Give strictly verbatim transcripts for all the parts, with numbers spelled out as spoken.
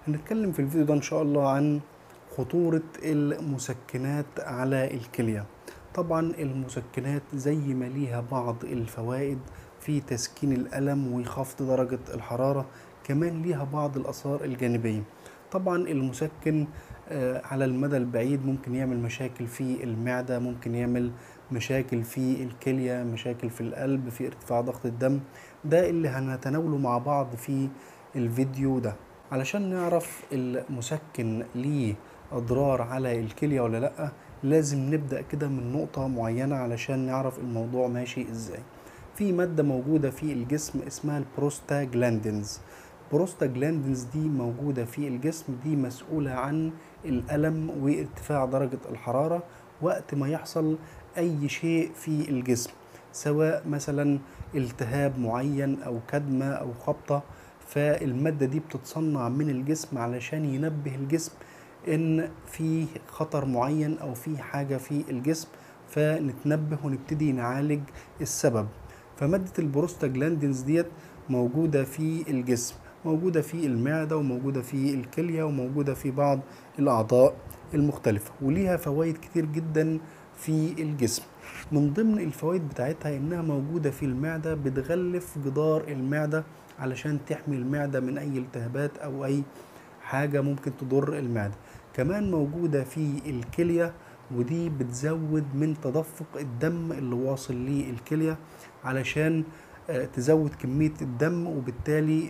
هنتكلم في الفيديو ده إن شاء الله عن خطورة المسكنات على الكلية. طبعا المسكنات زي ما ليها بعض الفوائد في تسكين الألم وخفض درجة الحرارة، كمان ليها بعض الآثار الجانبية. طبعا المسكن آه، على المدى البعيد ممكن يعمل مشاكل في المعدة، ممكن يعمل مشاكل في الكلية، مشاكل في القلب، في ارتفاع ضغط الدم. ده اللي هنتناوله مع بعض في الفيديو ده. علشان نعرف المسكن ليه أضرار على الكلية ولا لأ، لازم نبدأ كده من نقطة معينة علشان نعرف الموضوع ماشي ازاي. في مادة موجودة في الجسم اسمها البروستاجلاندينز. البروستاجلاندينز دي موجودة في الجسم، دي مسؤولة عن الألم وارتفاع درجة الحرارة وقت ما يحصل أي شيء في الجسم، سواء مثلا التهاب معين أو كدمة أو خبطة. فالمادة دي بتتصنع من الجسم علشان ينبه الجسم ان في خطر معين او في حاجة في الجسم، فنتنبه ونبتدي نعالج السبب. فمادة البروستاجلاندينز ديت موجودة في الجسم، موجودة في المعدة وموجودة في الكلية وموجودة في بعض الأعضاء المختلفة، وليها فوائد كتير جدا في الجسم. من ضمن الفوائد بتاعتها إنها موجودة في المعدة، بتغلف جدار المعدة علشان تحمي المعدة من أي التهابات أو أي حاجة ممكن تضر المعدة. كمان موجودة في الكلية، ودي بتزود من تدفق الدم اللي واصل للكلية علشان تزود كمية الدم، وبالتالي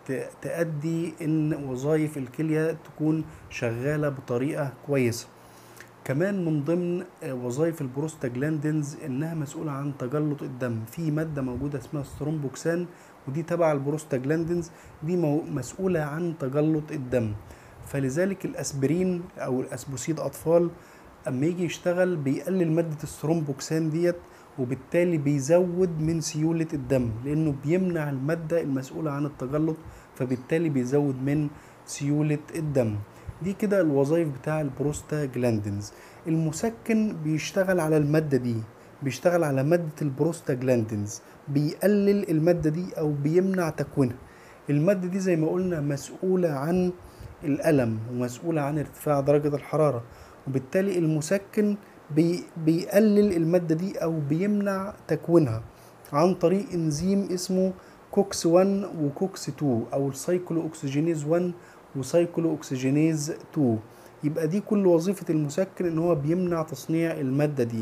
تؤدي إن وظائف الكلية تكون شغالة بطريقة كويسة. كمان من ضمن وظائف البروستاجلاندينز انها مسؤولة عن تجلط الدم. في مادة موجودة اسمها سترومبوكسان، ودي تبع البروستاجلاندينز، دي مسؤولة عن تجلط الدم. فلذلك الاسبرين او الاسبوسيد اطفال اما يجي يشتغل بيقلل مادة السترومبوكسان ديت، وبالتالي بيزود من سيولة الدم لانه بيمنع المادة المسؤولة عن التجلط، فبالتالي بيزود من سيولة الدم. دي كده الوظائف بتاع البروستاجلاندينز. المسكن بيشتغل على المادة دي، بيشتغل على مادة البروستاجلاندينز، بيقلل المادة دي أو بيمنع تكوينها. المادة دي زي ما قلنا مسؤولة عن الألم ومسؤولة عن ارتفاع درجة الحرارة، وبالتالي المسكن بي بيقلل المادة دي أو بيمنع تكوينها عن طريق إنزيم اسمه كوكس واحد وكوكس اتنين، أو السايكلو أكسجينيز واحد وسايكلو أكسجينيز اتنين. يبقى دي كل وظيفة المسكن ان هو بيمنع تصنيع المادة دي،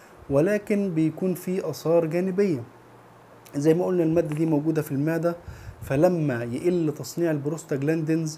ولكن بيكون في آثار جانبية. زي ما قلنا المادة دي موجودة في المعدة، فلما يقل تصنيع البروستاجلاندينز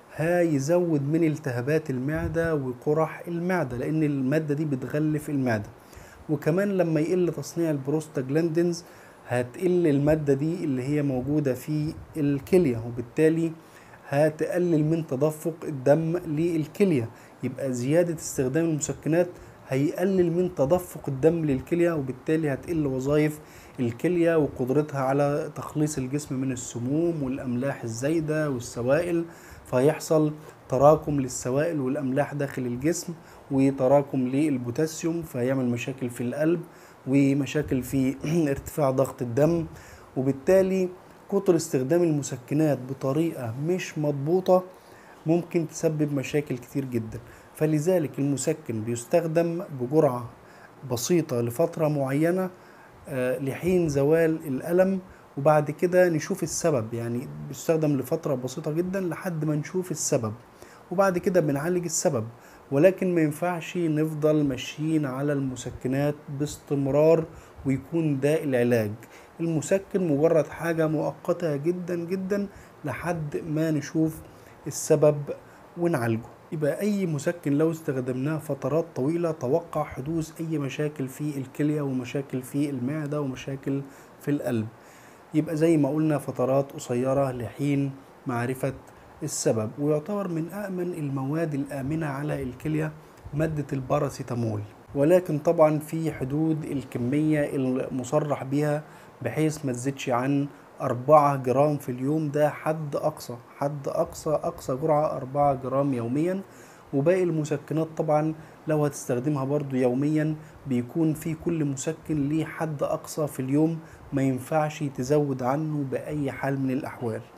هيزود من التهابات المعدة وقرح المعدة، لأن المادة دي بتغلف المعدة. وكمان لما يقل تصنيع البروستاجلاندينز هتقل المادة دي اللي هي موجودة في الكلية، وبالتالي هتقلل من تدفق الدم للكلية. يبقى زيادة استخدام المسكنات هيقلل من تدفق الدم للكلية، وبالتالي هتقل وظائف الكلية وقدرتها على تخليص الجسم من السموم والأملاح الزايدة والسوائل، فيحصل تراكم للسوائل والأملاح داخل الجسم وتراكم للبوتاسيوم، فيعمل مشاكل في القلب ومشاكل في ارتفاع ضغط الدم. وبالتالي كتر استخدام المسكنات بطريقة مش مضبوطة ممكن تسبب مشاكل كتير جدا. فلذلك المسكن بيستخدم بجرعة بسيطة لفترة معينة آه لحين زوال الألم، وبعد كده نشوف السبب. يعني بيستخدم لفترة بسيطة جدا لحد ما نشوف السبب، وبعد كده بنعالج السبب. ولكن ما ينفعش نفضل ماشيين على المسكنات باستمرار ويكون ده العلاج. المسكن مجرد حاجة مؤقتة جدا جدا لحد ما نشوف السبب ونعالجه. يبقى أي مسكن لو استخدمناه فترات طويلة توقع حدوث أي مشاكل في الكلية ومشاكل في المعدة ومشاكل في القلب. يبقى زي ما قلنا فترات قصيرة لحين معرفة السبب. ويعتبر من أأمن المواد الآمنة على الكلية مادة الباراسيتامول، ولكن طبعا في حدود الكمية المصرح بها، بحيث ما تزيدش عن أربعة جرام في اليوم. ده حد أقصى حد أقصى أقصى جرعة أربعة جرام يوميا. وباقي المسكنات طبعا لو هتستخدمها برضو يوميا بيكون في كل مسكن ليه حد أقصى في اليوم، ما ينفعش تزود عنه بأي حال من الأحوال.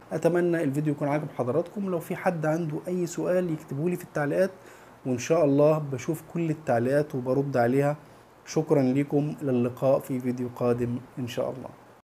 أتمنى الفيديو يكون عاجب حضراتكم. لو في حد عنده أي سؤال يكتبه لي في التعليقات، وإن شاء الله بشوف كل التعليقات وبرد عليها. شكرا لكم، إلى اللقاء في فيديو قادم إن شاء الله.